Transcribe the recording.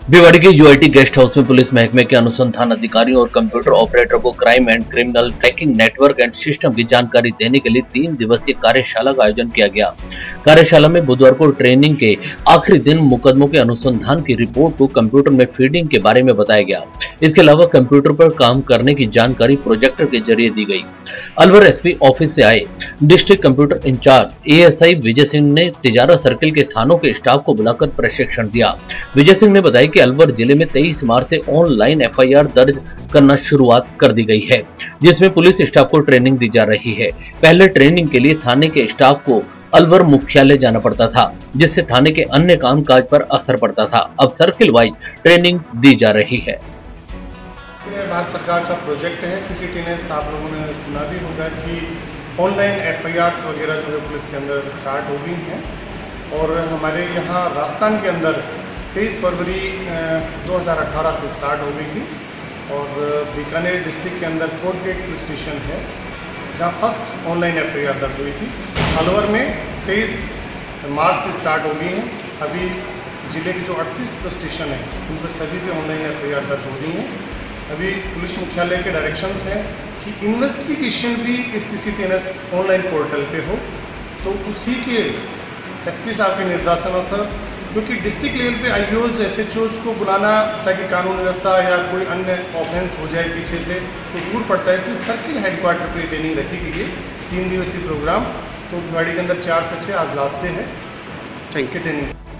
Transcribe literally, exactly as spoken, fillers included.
भिवाड़ी के UIT guest house में police महकमे के अनुसंधान अधिकारियों और कंप्यूटर ऑपरेटर को crime and criminal tracking network and system की जानकारी देने के लिए तीन दिवसीय कार्यशाला का आयोजन किया गया। कार्यशाला में बुधवार को ट्रेनिंग के आखिरी दिन मुकदमों के अनुसंधान की रिपोर्ट को कंप्यूटर में फीडिंग के बारे में बताया गया। इसके अलावा कंप्यूटर पर काम करने की जानकारी प्रोजेक्टर के जरिए दी गई। अलवर एसपी ऑफिस से आए district computer incharge ASI Vijay Singh ने तिजारा सर्किल के थानों के स्टाफ को बुलाकर प्रशिक्षण दिया। विजय सिंह ने बताया कि अलवर जिले में तेईस मार्च से ऑनलाइन एफआईआर दर्ज करना शुरुआत कर दी गई है, जिसमें पुलिस स्टाफ को ट्रेनिंग दी जा रही है। पहले ट्रेनिंग के लिए थाने के स्टाफ को अलवर मुख्यालय जाना पड़ता था, जिससे थाने के अन्य कामकाज पर असर पड़ता था। अब सर्किल वाइज ट्रेनिंग दी जा रही है। भारत सरकार का प्रोजेक्ट है सीसीटीएनएस। आप लोगों ने सुना भी होगा कि ऑनलाइन एफआईआर वगैरह जो है पुलिस के अंदर स्टार्ट हो गई हैं और हमारे यहाँ राजस्थान के अंदर तेईस फरवरी दो हज़ार अठारह से स्टार्ट हो गई थी और बीकानेर डिस्ट्रिक्ट के अंदर कोटगेट पुलिस स्टेशन है जहाँ फर्स्ट ऑनलाइन एफआईआर दर्ज हुई थी। अलवर में तेईस मार्च से स्टार्ट हो गई हैं। अभी जिले के जो अड़तीस पुलिस स्टेशन हैं उन पर सभी पे ऑनलाइन एफआईआर दर्ज हो रही हैं। अभी पुलिस मुख्यालय के डायरेक्शंस हैं कि इन्वेस्टिगेशन भी इस सीसीटीएनएस ऑनलाइन पोर्टल पे हो, तो उसी के एसपी साहब के निर्देशानुसार, क्योंकि डिस्ट्रिक्ट लेवल पे आईओज एसएचओज को बुलाना ताकि कानून व्यवस्था या कोई अन्य ऑफेंस हो जाए पीछे से तो दूर पड़ता है, इसलिए सर्किल हेडक्वार्टर पे ट्रेनिंग रखी गई है। तीन दिवसीय प्रोग्राम, तो भिवाड़ी के अंदर चार से छः आज लास्ट डे है। Thank you training.